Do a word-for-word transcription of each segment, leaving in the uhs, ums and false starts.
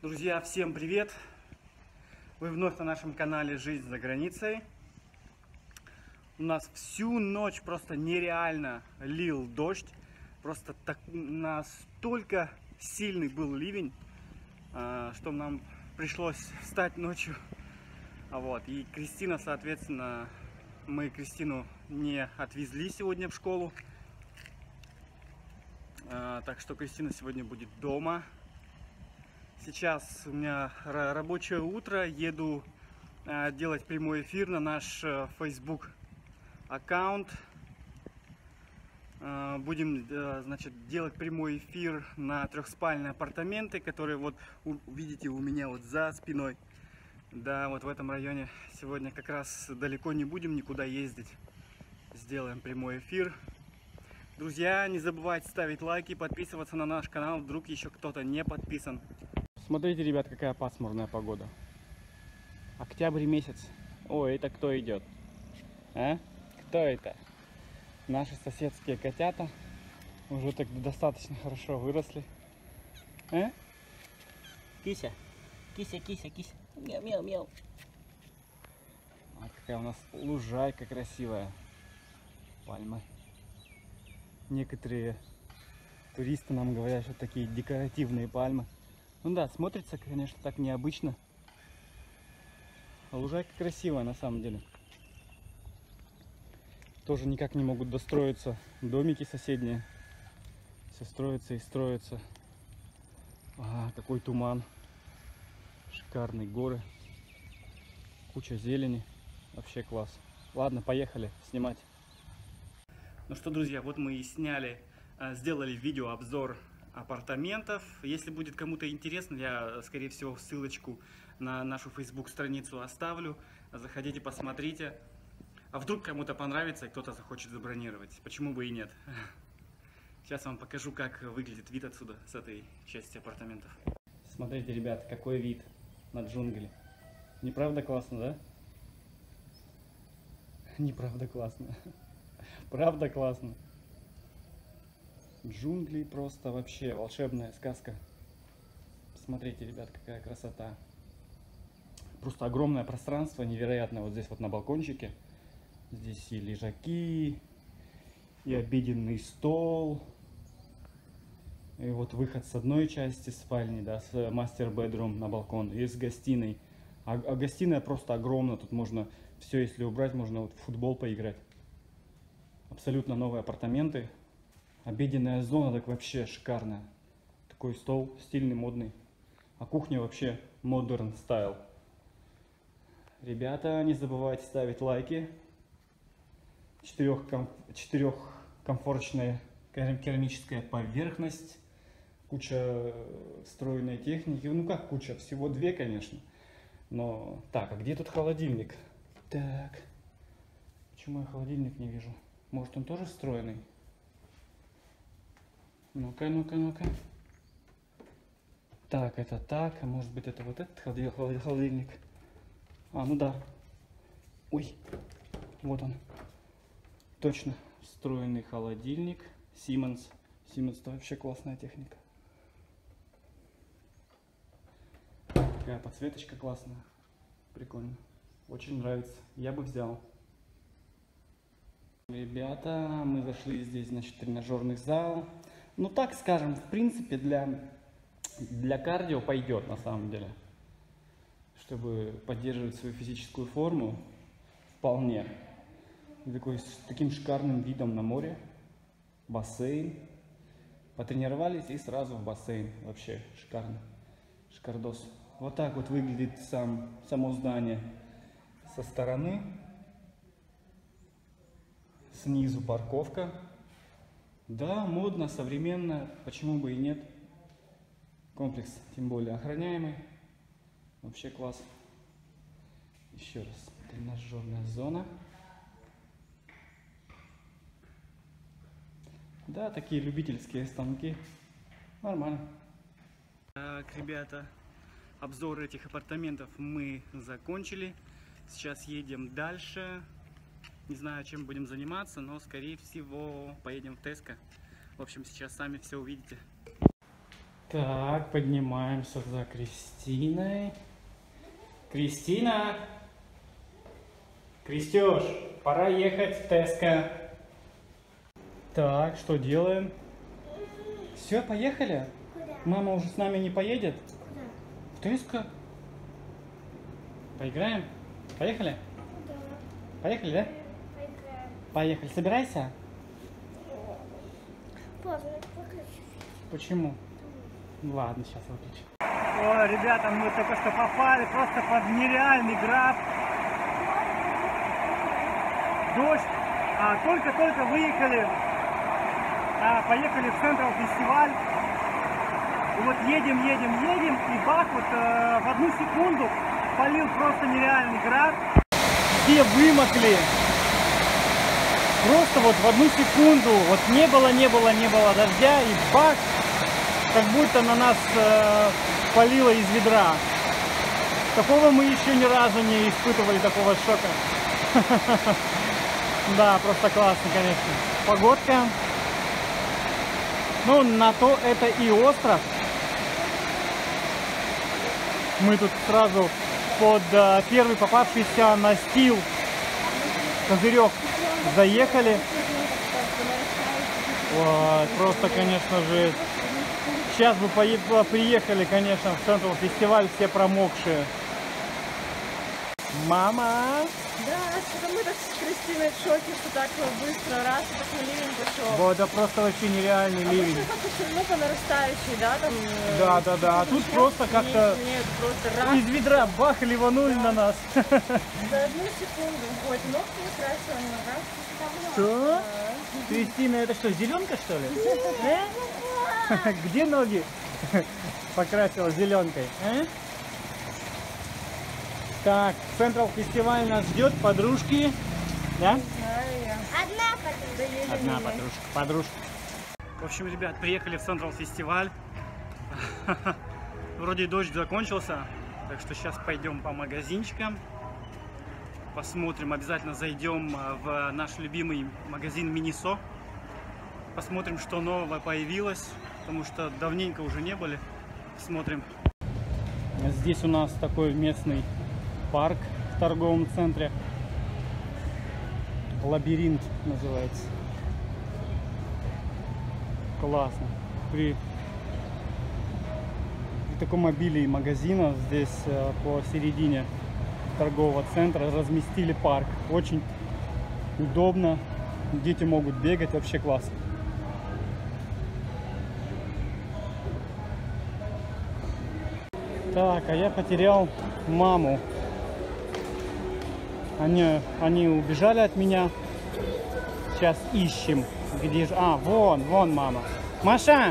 Друзья, всем привет! Вы вновь на нашем канале «Жизнь за границей». У нас всю ночь просто нереально лил дождь. Просто так, настолько сильный был ливень, что нам пришлось встать ночью. Вот. И Кристина, соответственно, мы Кристину не отвезли сегодня в школу. Так что Кристина сегодня будет дома. Сейчас у меня рабочее утро, еду делать прямой эфир на наш Facebook аккаунт. Будем, значит, делать прямой эфир на трехспальные апартаменты, которые вот видите у меня вот за спиной. Да, вот в этом районе сегодня как раз далеко не будем никуда ездить. Сделаем прямой эфир. Друзья, не забывайте ставить лайки, подписываться на наш канал, вдруг еще кто-то не подписан. Смотрите, ребят, какая пасмурная погода. Октябрь месяц. Ой, это кто идет? А? Кто это? Наши соседские котята уже так достаточно хорошо выросли. А? Кися, кися, кися, кися. Мяу, мяу, мяу. Вот какая у нас лужайка красивая. Пальмы. Некоторые туристы нам говорят, что такие декоративные пальмы. Ну да, смотрится, конечно, так необычно. А лужайка красивая на самом деле. Тоже никак не могут достроиться домики соседние. Все строится и строится. Ага, какой туман. Шикарные горы. Куча зелени. Вообще класс. Ладно, поехали снимать. Ну что, друзья, вот мы и сняли, сделали видеообзор апартаментов. Если будет кому-то интересно, я, скорее всего, ссылочку на нашу Facebook страницу оставлю. Заходите, посмотрите. А вдруг кому-то понравится и кто-то захочет забронировать. Почему бы и нет. Сейчас вам покажу, как выглядит вид отсюда, с этой части апартаментов. Смотрите, ребят, какой вид на джунгли. Неправда классно, да? Неправда классно. Правда классно. Джунгли просто вообще волшебная сказка. Смотрите, ребят, какая красота. Просто огромное пространство, невероятное. Вот здесь вот на балкончике. Здесь и лежаки, и обеденный стол. И вот выход с одной части спальни, да, с мастер-бедрум на балкон, и с гостиной. А, а гостиная просто огромна. Тут можно все, если убрать, можно вот в футбол поиграть. Абсолютно новые апартаменты. Обеденная зона так вообще шикарная. Такой стол стильный, модный. А кухня вообще modern style. Ребята, не забывайте ставить лайки. Четырехкомфорочная керамическая поверхность. Куча встроенной техники. Ну как куча? Всего две, конечно. Но так, а где тут холодильник? Так. Почему я холодильник не вижу? Может, он тоже встроенный? Ну-ка, ну-ка, ну-ка. Так, это так. А может быть, это вот этот холодильник? А, ну да. Ой, вот он. Точно. Встроенный холодильник. Siemens. Siemens — это вообще классная техника. Такая подсветочка классная. Прикольно. Очень нравится. Я бы взял. Ребята, мы зашли здесь, значит, тренажерный зал. Ну так скажем, в принципе, для, для кардио пойдет на самом деле. Чтобы поддерживать свою физическую форму, вполне. Такой, с таким шикарным видом на море. Бассейн. Потренировались и сразу в бассейн. Вообще шикарно. Шикардос. Вот так вот выглядит сам, само здание со стороны. Снизу парковка. Да, модно, современно, почему бы и нет. Комплекс, тем более, охраняемый. Вообще класс. Еще раз, тренажерная зона. Да, такие любительские станки. Нормально. Так, ребята, обзор этих апартаментов мы закончили. Сейчас едем дальше. Не знаю, чем будем заниматься, но, скорее всего, поедем в Tesco. В общем, сейчас сами все увидите. Так, поднимаемся за Кристиной. Кристина! Кристюш, пора ехать в Теско. Так, что делаем? Все, поехали? Куда? Мама уже с нами не поедет? Куда? В Теско. Поиграем? Поехали? Куда? Поехали, да? Поиграем. Поехали. Собирайся. Поздно, выключи. Почему? Ладно, сейчас выключу. О, ребята, мы только что попали просто под нереальный град. Дождь. А, только-только выехали, а, поехали в Централ фестиваль. И вот едем, едем, едем, и бах, вот э, в одну секунду полил просто нереальный град. Все вымокли. Просто вот в одну секунду, вот не было, не было, не было дождя, и бах, как будто на нас э, полило из ведра. Такого мы еще ни разу не испытывали, такого шока. Да, просто классно, конечно. Погодка. Ну, на то это и остров. Мы тут сразу под э, первый попавшийся настил козырек заехали. Вот, просто, конечно же, сейчас бы приехали, конечно, в Централ фестиваль все промокшие. Мама! Да, что-то мы так с Кристиной в шоке, что так быстро, раз, и такой ливень пошел. Вот, это просто вообще нереальный ливень. А как еще, ну, по нарастающей, да, там? Да, да, да, а тут просто как-то Нет, просто раз. из ведра бах, ливанули на нас. За одну секунду. Ой, ты ногти украсила немного? Что? Кристина, это что, зеленка, что ли? Э? Где ноги покрасила зеленкой? А? Так, Централ фестиваль нас ждет, подружки. Да? Одна подруга. Одна подружка. Подружка. В общем, ребят, приехали в Централ фестиваль. Вроде дождь закончился, так что сейчас пойдем по магазинчикам. Посмотрим, обязательно зайдем в наш любимый магазин Минисо. Посмотрим, что нового появилось, потому что давненько уже не были. Смотрим. Здесь у нас такой местный парк в торговом центре. Лабиринт называется. Классно. При, при таком обилии магазинов здесь посередине торгового центра разместили парк. Очень удобно. Дети могут бегать, вообще классно. Так, а я потерял маму. Они, они убежали от меня. Сейчас ищем. Где же? А, вон, вон мама. Маша!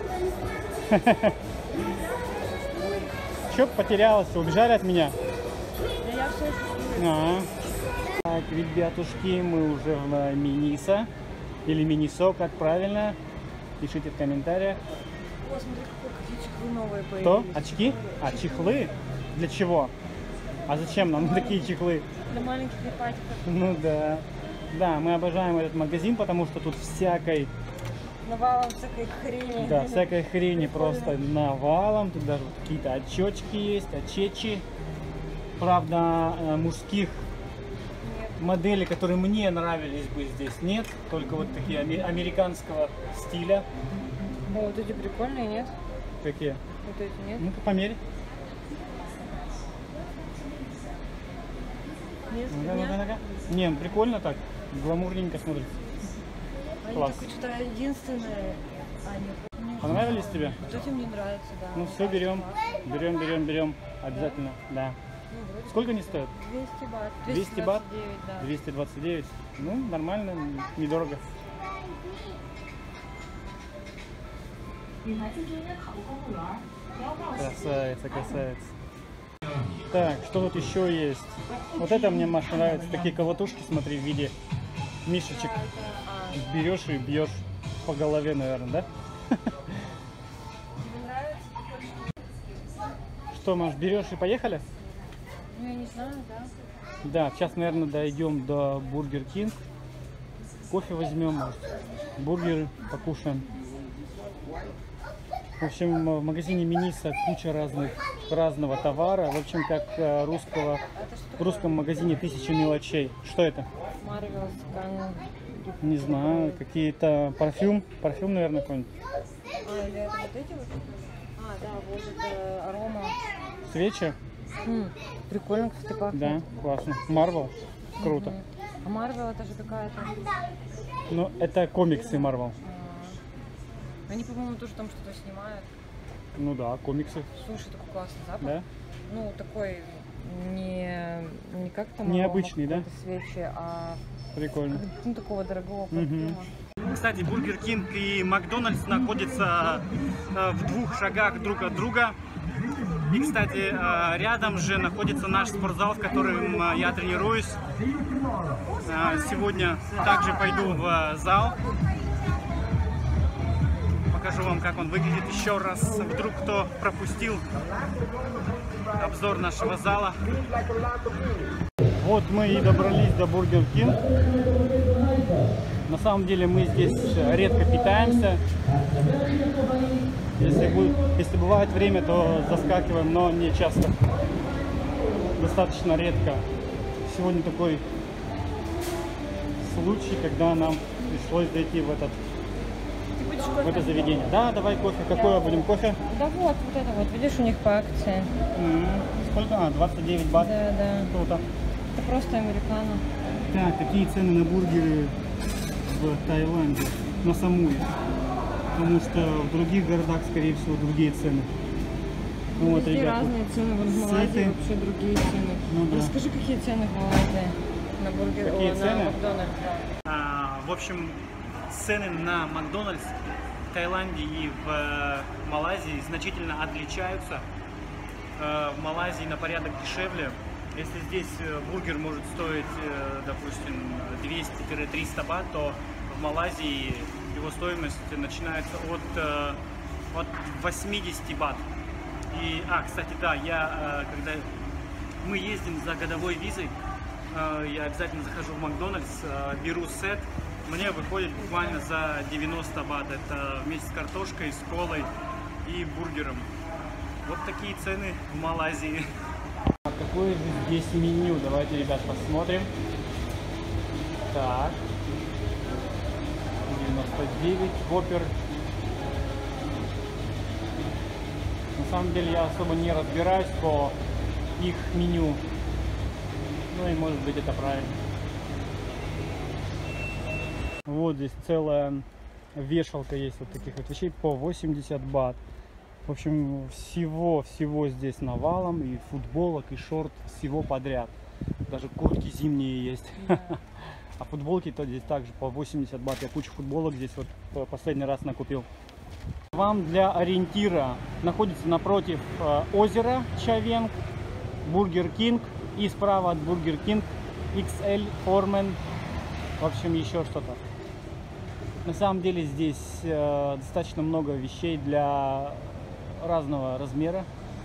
Чё потерялась? Убежали от меня? Я все еще А. Так, ребятушки, мы уже в Минисо. Или Минисо, как правильно. Пишите в комментариях. О, смотри, какие чехлы новые появились. Что? Очки? А, чехлы? Для чего? А зачем нам такие чехлы? Для маленьких лопатиков. Ну да. Да, мы обожаем этот магазин, потому что тут всякой, Навалом всякой хрени. да, всякой хрени просто навалом. Тут даже вот какие-то очечки есть, очечи. Правда, мужских Нет. моделей, которые мне нравились бы, здесь нет. Только вот такие американского стиля. О, вот эти прикольные, нет? Какие? Вот эти, нет? Ну-ка, померь. Нет, Ну-ка, нет? ну-ка, ну-ка. Не, прикольно так. Гламурненько смотрится. Они Класс. только что-то единственные. А, нет. Понравились тебе? Вот эти мне нравятся, да. Ну все, берем. Берем, берем, берем. Обязательно, да. Ну, вроде Сколько они стоят? двести бат. двести бат? двести двадцать девять, да. двести двадцать девять. Ну, нормально, недорого. Красавица, красавица. Так, что тут еще есть? Вот это мне, Маш, нравится. Такие колотушки, смотри, в виде мишечек. А, Берешь и бьешь по голове, наверное, да? тебе нравится? Что, Маш, берешь и поехали? Ну, я не знаю, да. Да, сейчас, наверное, дойдем до Бургер Кинг. Кофе возьмем, может, бургеры покушаем. В общем, в магазине Мениса куча разных, разного товара. В общем, как э, русского, в русском магазине тысяча мелочей. Что это? Марвел, скан. Не знаю, какие-то парфюм. Парфюм, наверное, какой-нибудь. А, или это вот эти вот? А, да, вот это арома. Свечи? М, прикольно, кстати, пахнет. Да, классно. Марвел? Круто. Мгм. А Марвел это же какая-то... Ну, это комиксы Марвел. А. Они, по-моему, тоже там что-то снимают. Ну да, комиксы. Слушай, такой классный запах. Да? Ну, такой не, не как там Необычный, арома да? какой-то свечи, а Прикольно. как- ну, такого дорогого Мгм. парфюма. Кстати, Бургер Кинг и Макдональдс находятся э, в двух шагах друг от друга. И, кстати, э, рядом же находится наш спортзал, в котором э, я тренируюсь. Э, Сегодня также пойду в э, зал. Покажу вам, как он выглядит еще раз. Вдруг кто пропустил обзор нашего зала. Вот мы и добрались до Бургер Кинг. На самом деле мы здесь редко питаемся. Если, будет, если бывает время, то заскакиваем, но не часто. Достаточно редко. Сегодня такой случай, когда нам пришлось зайти в, этот, Ты будешь в кофе? это заведение. Да, давай кофе. Какое будем кофе? Да вот, вот это вот, видишь, у них по акции. М, Сколько? А, двадцать девять бат. Да, да. Круто. Это просто американо. Так, какие цены на бургеры в Таиланде, на Самуе? Потому что в других городах, скорее всего, другие цены. Вот, Везде ребята, разные цены, вот в Малайзии сеты. вообще другие цены. Ну да. Расскажи, какие цены в Малайзии на бургер, Какие о, цены? на Макдональдс? А, В общем, цены на Макдональдс в Таиланде и в э, Малайзии значительно отличаются. Э, В Малайзии на порядок дешевле. Если здесь э, бургер может стоить, э, допустим, двести-триста бат, то в Малайзии его стоимость начинается от, э, от восьмидесяти бат. И, а, кстати, да, я, э, когда мы ездим за годовой визой, э, я обязательно захожу в Макдональдс, э, беру сет, мне выходит буквально за девяносто бат. Это вместе с картошкой, с колой и бургером. Вот такие цены в Малайзии. А какое же здесь меню? Давайте, ребят, посмотрим. Так. девяносто девять, Воппер. На самом деле я особо не разбираюсь по их меню. Ну и может быть это правильно. Вот здесь целая вешалка есть вот таких вот вещей по восемьдесят бат. В общем, всего-всего здесь навалом, и футболок, и шорт, всего подряд. Даже куртки зимние есть. А футболки-то здесь также по восемьдесят бат. Я кучу футболок здесь вот последний раз накупил. Вам для ориентира находится напротив э, озера Чавенг, Бургер Кинг, и справа от Бургер Кинг икс эль, Формен, в общем еще что-то. На самом деле здесь э, достаточно много вещей для разного размера.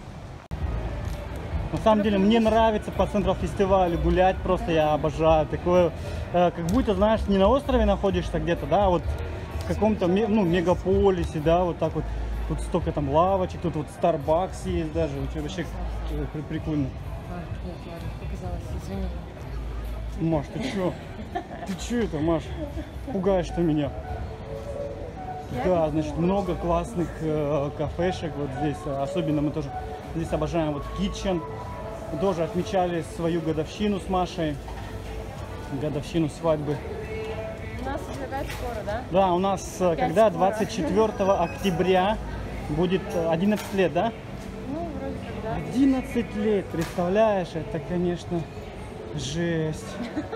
На самом деле мне нравится по Централ фестивалю гулять, просто я обожаю такое, э, как будто, знаешь, не на острове находишься где-то, да, вот в каком-то, ну, мегаполисе, да, вот так вот. Тут столько там лавочек, тут вот Starbucks есть даже, вообще э, прикольно. А, нет, ладно, показалось, извини. Маш, ты чё? Ты чё это, Маш? Пугаешь ты меня. Да, значит, много классных э, кафешек вот здесь. Особенно мы тоже здесь обожаем вот Kitchen. Мы тоже отмечали свою годовщину с Машей. Годовщину свадьбы. У нас излагает скоро, да? Да, у нас э, Опять когда скоро. двадцать четвёртого октября будет э, одиннадцать лет, да? Ну, вроде как, да. одиннадцать лет, представляешь? Это, конечно, жесть.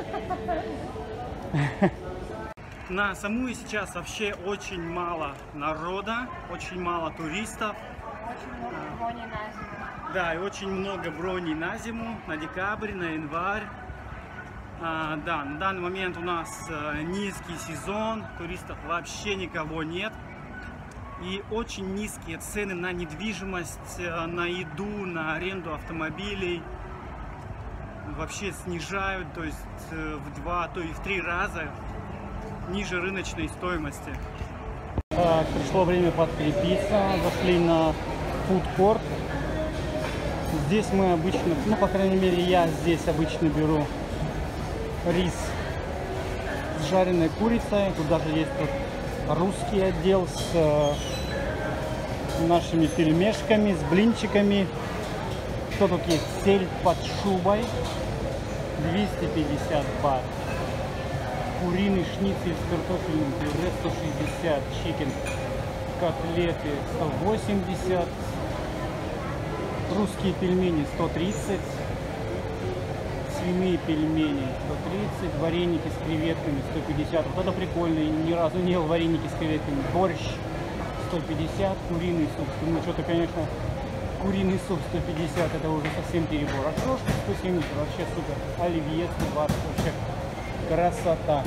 На Самуе сейчас вообще очень мало народа, очень мало туристов. Очень много брони на зиму. Да, и очень много броней на зиму, на декабрь, на январь. А, да, на данный момент у нас а, низкий сезон, туристов вообще никого нет. И очень низкие цены на недвижимость, а, на еду, на аренду автомобилей. Вообще снижают, то есть в два, то и в три раза ниже рыночной стоимости. Так, пришло время подкрепиться. Зашли на фудкорт. Здесь мы обычно, ну, по крайней мере, я здесь обычно беру рис с жареной курицей. Тут даже есть тут русский отдел с э, нашими пельмешками, с блинчиками. Что тут есть? Сель под шубой. двести пятьдесят бат. Куриный шницель с картофельным пюре сто шестьдесят. Чикен. Котлеты сто восемьдесят. Русские пельмени сто тридцать. Свиные пельмени сто тридцать. Вареники с креветками сто пятьдесят. Вот это прикольно. Ни разу не ел вареники с креветками. Борщ сто пятьдесят. Куриный суп. Ну что-то, конечно, куриный суп сто пятьдесят. Это уже совсем перебор. А крошка сто семьдесят. Вообще супер. Оливье сто двадцать. Вообще красота.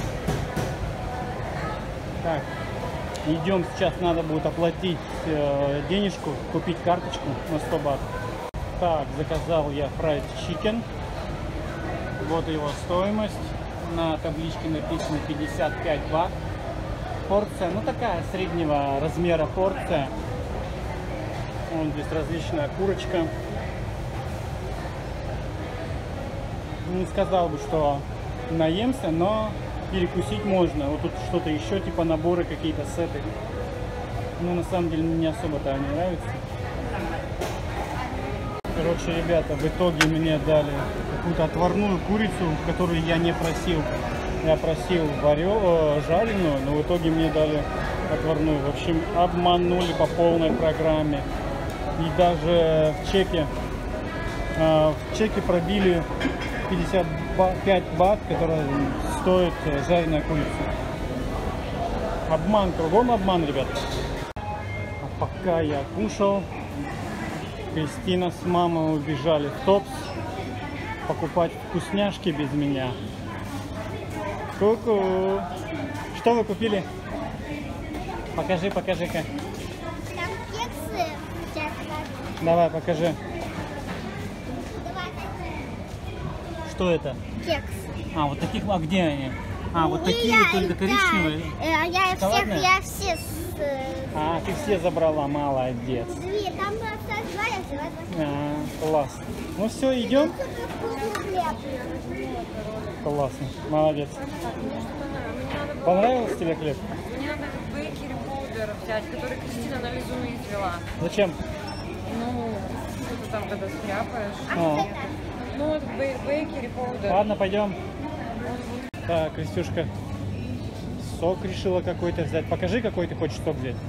Так. Идем, сейчас надо будет оплатить э, денежку, купить карточку на сто бат. Так, заказал я fried chicken. Вот его стоимость. На табличке написано пятьдесят пять бат. Порция, ну такая среднего размера порция. Вон здесь различная курочка. Не сказал бы, что наемся, но перекусить можно. Вот тут что-то еще, типа наборы какие-то, сеты. Но на самом деле мне не особо-то они нравятся. Короче, ребята, в итоге мне дали какую-то отварную курицу, которую я не просил. Я просил варё, жареную, но в итоге мне дали отварную. В общем, обманули по полной программе. И даже в чеке, в чеке пробили пятьдесят пять бат, которая стоит жареная курица. Обман, кругом обман, ребят. А пока я кушал, Кристина с мамой убежали в Топс покупать вкусняшки без меня. Ку-ку! Что вы купили? Покажи, покажи-ка. Там кексы. Давай, покажи. Что это? Кекс. А, вот таких, а где они? А, вот Ну, такие, я- только да, коричневые? э, Я всех, Шоколадные? я все с... э, А, ты все забрала, молодец. Две, там осталось два, я взяла два. А, класс. Ну все, идем. Супер вкусный хлеб. Классно, молодец. Понравился тебе хлеб? Мне надо бейкери пудер взять, который Кристина на лизу извела. Зачем? Ну, что-то там, когда стряпаешь. А, Ну, вот бей- бейкери пудер. ладно, пойдем. Так, Кристюшка, сок решила какой-то взять. Покажи, какой ты хочешь сок взять.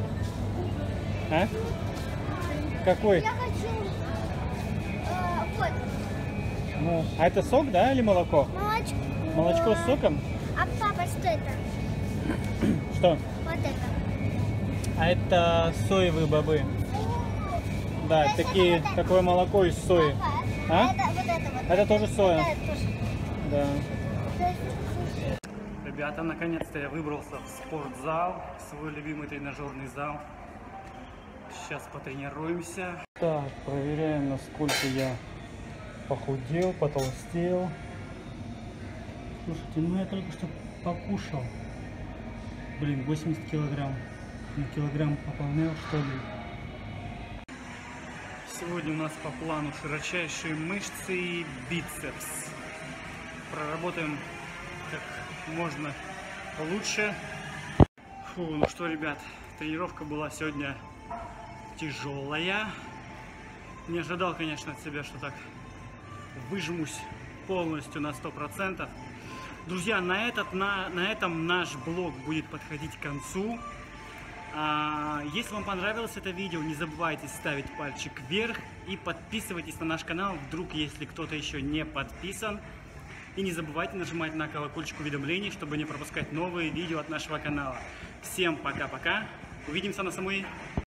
А? Какой? Я хочу... э, вот, Ну, а это сок, да, или молоко? молочко. Молочко с соком? А папа, что это? Что? Вот это. А это соевые бобы. Да, То есть такие, это вот это. такое молоко из сои. Папа, А? это, вот это вот. Это тоже соя. Это тоже. Да. То есть, Ребята, наконец-то я выбрался в спортзал, в свой любимый тренажерный зал. Сейчас потренируемся. Так, проверяем, насколько я похудел, потолстел. Слушайте, ну я только что покушал. Блин, восемьдесят килограмм. На килограмм пополнял, что ли? Сегодня у нас по плану широчайшие мышцы и бицепс. Проработаем как можно лучше. Фу, ну что, ребят, тренировка была сегодня тяжелая. Не ожидал, конечно, от себя, что так выжмусь полностью на сто процентов. Друзья, на, этот, на, на этом наш блог будет подходить к концу. А, если вам понравилось это видео, не забывайте ставить пальчик вверх и подписывайтесь на наш канал, вдруг, если кто-то еще не подписан. И не забывайте нажимать на колокольчик уведомлений, чтобы не пропускать новые видео от нашего канала. Всем пока-пока. Увидимся на самой